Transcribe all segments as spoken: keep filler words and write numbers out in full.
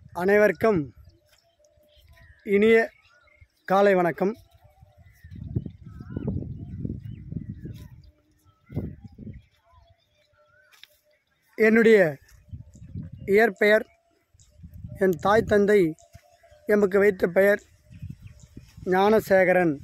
அனைவருக்கும் இனிய காலை வணக்கம். என்னுடைய இயற்பெயர், என் தாய் தந்தை எமக்கு வைத்த பெயர் ஞானசேகரன்.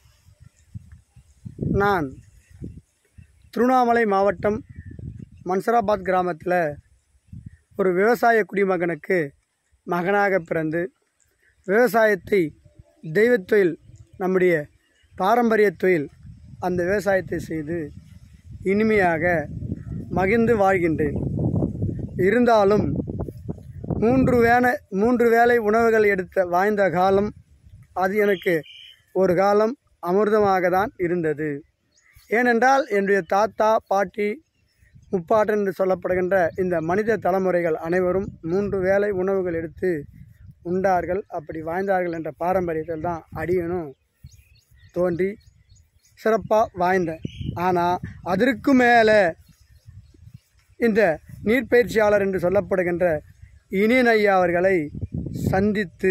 நான் திருவண்ணாமலை மாவட்டம் மன்சராபாத் கிராமத்தில் ஒரு விவசாய குடிமகனுக்கு மகனாக பிறந்து விவசாயத்தை தெய்வத்தொழில், நம்முடைய பாரம்பரிய தொழில், அந்த விவசாயத்தை செய்து இனிமையாக மகிழ்ந்து வாழ்கின்றேன். இருந்தாலும் மூன்று வேளை மூன்று வேளை உணவுகள் எடுத்த வாழ்ந்த காலம் அது எனக்கு ஒரு காலம் அமிர்தமாக தான் இருந்தது. ஏனென்றால் என்னுடைய தாத்தா, பாட்டி, முப்பாட்டன் என்று சொல்லப்படுகின்ற இந்த மனித தலைமுறைகள் அனைவரும் மூன்று வேளை உணவுகள் எடுத்து உண்டார்கள், அப்படி வாழ்ந்தார்கள் என்ற பாரம்பரியத்தில் தான் அடியனும் தோன்றி சிறப்பாக வாழ்ந்தேன். ஆனால் அதற்கு மேலே இந்த நீர்ப்பயிற்சியாளர் என்று சொல்லப்படுகின்ற இனியன் ஐயா அவர்களை சந்தித்து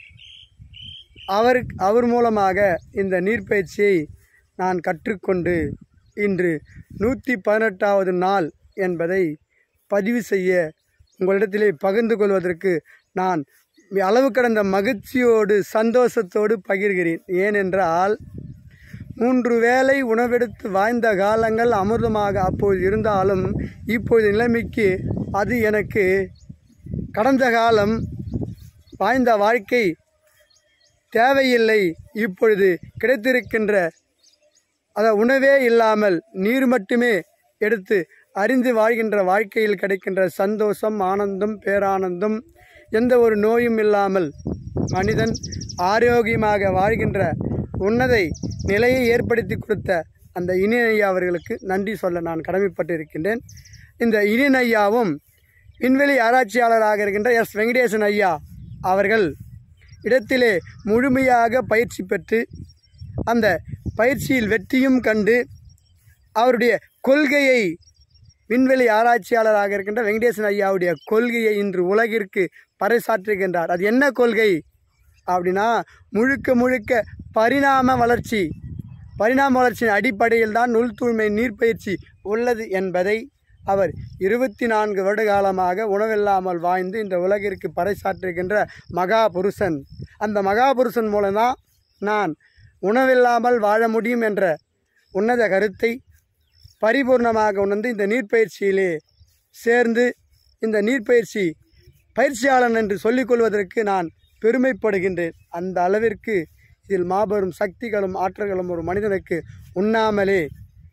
அவர் அவர் மூலமாக இந்த நீர்ப்பயிற்சியை நான் கற்றுக்கொண்டு இன்று நூற்றி பதினெட்டாவது நாள் என்பதை பதிவு செய்ய உங்களிடத்திலே பகிர்ந்து கொள்வதற்கு நான் அளவு கடந்த மகிழ்ச்சியோடு சந்தோஷத்தோடு பகிர்கிறேன். ஏனென்றால் மூன்று வேளை உணவெடுத்து வாழ்ந்த காலங்கள் அமிர்தமாக அப்போது இருந்தாலும் இப்போது நிலைமைக்கு அது எனக்கு கடந்த காலம் வாழ்ந்த வாழ்க்கை தேவையில்லை. இப்பொழுது கிடைத்திருக்கின்ற அதை உணவே இல்லாமல் நீர் மட்டுமே எடுத்து அறிந்து வாழ்கின்ற வாழ்க்கையில் கிடைக்கின்ற சந்தோஷம், ஆனந்தம், பேரானந்தம், எந்த ஒரு நோயும் இல்லாமல் மனிதன் ஆரோக்கியமாக வாழ்கின்ற உன்னதை நிலையை ஏற்படுத்தி கொடுத்த அந்த இனியன் ஐயா அவர்களுக்கு நன்றி சொல்ல நான் கடமைப்பட்டு இருக்கின்றேன். இந்த இனியன் ஐயாவும் விண்வெளி ஆராய்ச்சியாளராக இருக்கின்ற எஸ் வெங்கடேசன் ஐயா அவர்கள் இடத்திலே முழுமையாக பயிற்சி பெற்று அந்த பயிற்சியில் வெற்றியும் கண்டு அவருடைய கொள்கையை, விண்வெளி ஆராய்ச்சியாளராக இருக்கின்ற வெங்கடேசன் ஐயாவுடைய கொள்கையை இன்று உலகிற்கு பறைசாற்றுகின்றார். அது என்ன கொள்கை அப்படின்னா, முழுக்க முழுக்க பரிணாம வளர்ச்சி. பரிணாம வளர்ச்சியின் அடிப்படையில் தான் உள் தூய்மை நீர்ப்பயிற்சி உள்ளது என்பதை அவர் இருபத்தி நான்கு வருட காலமாக உணவில்லாமல் வாழ்ந்து இந்த உலகிற்கு பறைசாற்றுகின்ற மகா புருஷன். அந்த மகா புருஷன் மூலம்தான் நான் உணவில்லாமல் வாழ முடியும் என்ற உன்னத கருத்தை பரிபூர்ணமாக உணர்ந்து இந்த நீர்ப்பயிற்சியிலே சேர்ந்து இந்த நீர்ப்பயிற்சி பயிற்சியாளன் என்று சொல்லிக்கொள்வதற்கு நான் பெருமைப்படுகின்றேன். அந்த அளவிற்கு இதில் மாபெரும் சக்திகளும் ஆற்றல்களும் ஒரு மனிதனுக்கு உண்ணாமலே,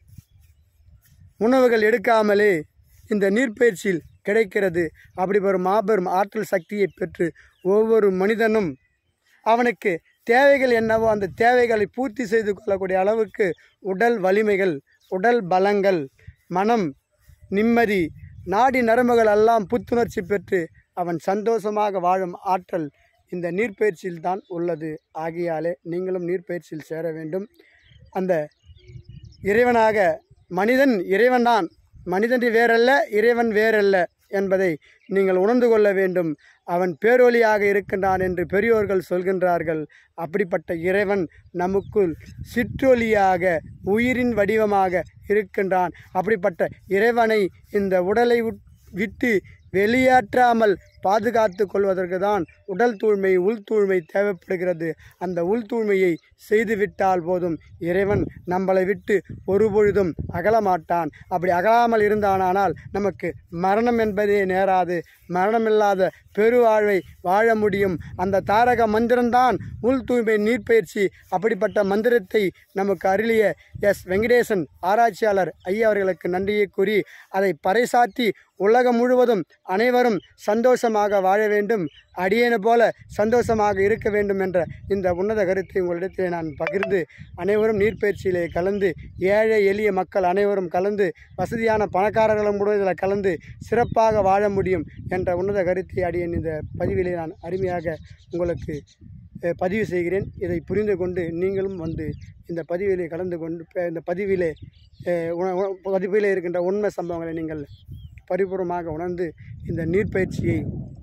உணவுகள் எடுக்காமலே இந்த நீர்ப்பயிற்சியில் கிடைக்கிறது. அப்படி ஒரு மாபெரும் ஆற்றல் சக்தியை பெற்று ஒவ்வொரு மனிதனும் அவனுக்கு தேவைகள் என்னவோ அந்த தேவைகளை பூர்த்தி செய்து கொள்ளக்கூடிய அளவுக்கு உடல் வலிமைகள், உடல் பலங்கள், மனம் நிம்மதி, நாடி நரம்புகள் எல்லாம் புத்துணர்ச்சி பெற்று அவன் சந்தோஷமாக வாழும் ஆற்றல் இந்த நீர்ப்பயிற்சியில் தான் உள்ளது. ஆகையாலே நீங்களும் நீர்ப்பயிற்சியில் சேர வேண்டும். அந்த இறைவனாக மனிதன் இறைவன்தான், மனிதன் வேறல்ல, இறைவன் வேறல்ல என்பதை நீங்கள் உணர்ந்து கொள்ள வேண்டும். அவன் பேரொளியாக இருக்கின்றான் என்று பெரியோர்கள் சொல்கின்றார்கள். அப்படிப்பட்ட இறைவன் நமக்குள் சிற்றொளியாக, உயிரின் வடிவமாக இருக்கின்றான். அப்படிப்பட்ட இறைவனை இந்த உடலை விட்டு வெளியேற்றாமல் பாதுகாத்து கொள்வதற்கு தான் உடல் தூய்மை, உள் தூய்மை தேவைப்படுகிறது. அந்த உள் தூய்மையை செய்துவிட்டால் போதும், இறைவன் நம்மளை விட்டு ஒருபொழுதும் அகலமாட்டான். அப்படி அகலாமல் இருந்தானால் நமக்கு மரணம் என்பதே நேராது. மரணமில்லாத பெருவாழ்வை வாழ முடியும். அந்த தாரக மந்திரம்தான் உள் தூய்மை நீர்ப்பயிற்சி. அப்படிப்பட்ட மந்திரத்தை நமக்கு அருளிய எஸ் வெங்கடேசன் ஆராய்ச்சியாளர் ஐயா அவர்களுக்கு நன்றியை கூறி அதை பறைசாற்றி உலகம் முழுவதும் அனைவரும் சந்தோஷமாக வாழ வேண்டும், அடியேனை போல சந்தோஷமாக இருக்க வேண்டும் என்ற இந்த உன்னத கருத்தை உங்களிடத்திலே நான் பகிர்ந்து, அனைவரும் நீர்ப்பயிற்சியிலே கலந்து, ஏழை எளிய மக்கள் அனைவரும் கலந்து, வசதியான பணக்காரர்களும் கூட இதில் கலந்து சிறப்பாக வாழ முடியும் என்ற உன்னத கருத்தை அடியேன் இந்த பதிவிலே நான் அருமையாக உங்களுக்கு பதிவு செய்கிறேன். இதை புரிந்து கொண்டு நீங்களும் வந்து இந்த பதிவிலே கலந்து கொண்டு இந்த பதிவிலே பதிவிலே இருக்கின்ற உண்மை சம்பவங்களை நீங்கள் பரிபூர்ணமாக உணர்ந்து இந்த நீர்ப்பயிற்சியை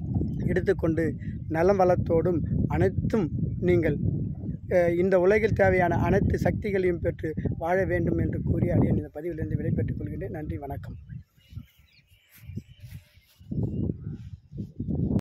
எடுத்துக்கொண்டு நலம் வளத்தோடும் அனைத்தும் நீங்கள் இந்த உலகில் தேவையான அனைத்து சக்திகளையும் பெற்று வாழ வேண்டும் என்று கூறி அடியேன் இந்த பதிவிலிருந்து விடைபெற்றுக் கொள்கின்றேன். நன்றி, வணக்கம்.